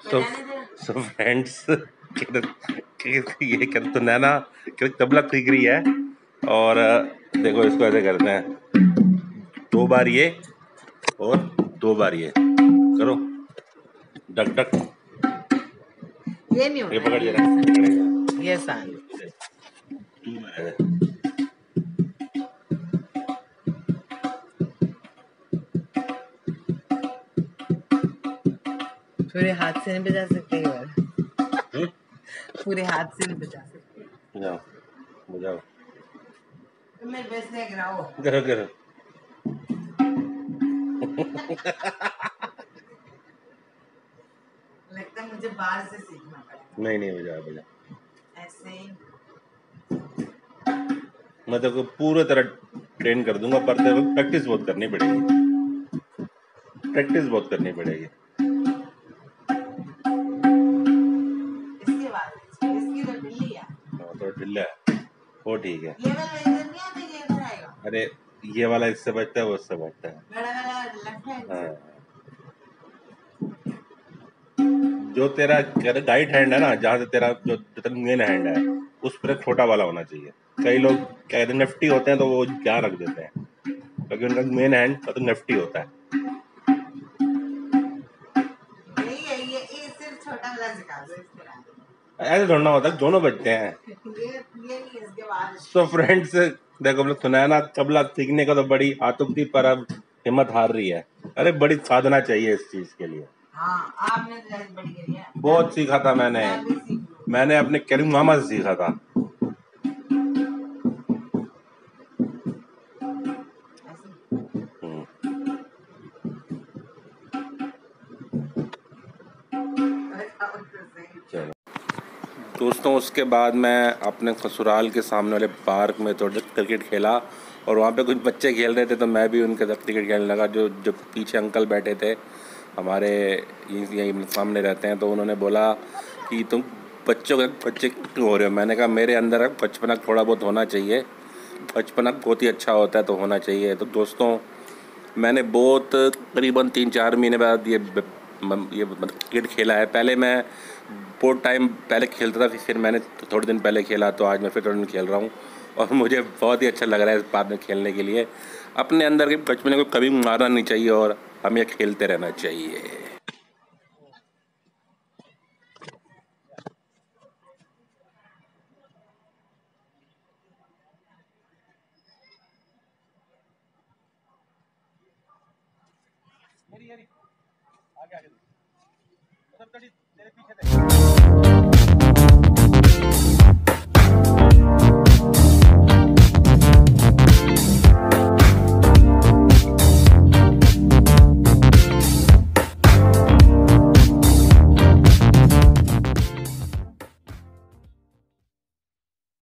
सो so friends, ये कर तो नैना तबला सीख रही है। और देखो इसको ऐसे करते हैं, 2 बार ये और 2 बार ये करो, डक डक। ये नहीं होता, ये पकड़ जरा, ये सान 2 बार है। पूरे हाथ से नहीं बजा सकते यार, पूरे हाथ से नहीं बजा सकते। बजाओ बजाओ, तो मेरे बस से गिराओ, करो करो। लगता है मुझे बाहर से सीखना पड़ेगा। नहीं नहीं, बजाओ बजाओ, ऐसे ही मैं तो पूरी तरह ट्रेन कर दूंगा, पर तेरे को प्रैक्टिस बहुत करनी पड़ेगी, प्रैक्टिस बहुत करनी पड़ेगी। इसके बाद इसकी तो बिल्ली है। तो ढिल्ला है वो, ठीक है। ये वाला इधर नहीं आता, ये इधर आएगा। अरे ये वाला इससे बचता है, वो उससे बचता है। बड़ा वाला लेफ्ट हैंड से। हाँ, जो तेरा राइट हैंड है ना, जहाँ से तेरा जो तेरा मेन हैंड है, उस पर छोटा वाला होना चाहिए। कई लोग कहते हैं निफ्टी होते हैं तो वो क्या रख देते हैं, क्योंकि उनका मेन हैंड तो निफ्टी होता है। ये सिर्फ छोटा वाला सिखा दो इसके बाद। ऐसे थोड़ा होता है, दोनों बचते हैं। ये नहीं इसके बाद। तो फ्रेंड्स देखो, हमने सुनाया ना, तबला सीखने का तो बड़ी आतुक थी, पर अब हिम्मत हार रही है। अरे बड़ी साधना चाहिए इस चीज के लिए। हाँ, आपने तो बड़ी करी है। बहुत सीखा था मैंने अपने करीम मामा से सीखा था। चलो दोस्तों, उसके बाद मैं अपने ससुराल के सामने वाले पार्क में थोड़ा क्रिकेट खेला, और वहाँ पे कुछ बच्चे खेल रहे थे तो मैं भी उनके साथ क्रिकेट खेलने लगा। जो पीछे अंकल बैठे थे हमारे, यहीं सामने रहते हैं, तो उन्होंने बोला कि तुम बच्चे क्यों हो रहे हो। मैंने कहा मेरे अंदर बचपना थोड़ा बहुत होना चाहिए, बचपना बहुत ही अच्छा होता है तो होना चाहिए। तो दोस्तों, मैंने बहुत करीबन 3-4 महीने बाद ये क्रिकेट खेला है। पहले मैं बहुत टाइम पहले खेलता था, फिर मैंने थोड़े दिन पहले खेला, तो आज मैं फिर थोड़े दिन खेल रहा हूँ और मुझे बहुत ही अच्छा लग रहा है इस बाद में खेलने के लिए। अपने अंदर के बचपन को कभी मारना नहीं चाहिए और हमें खेलते रहना चाहिए। आगे आगे तेरे पीछे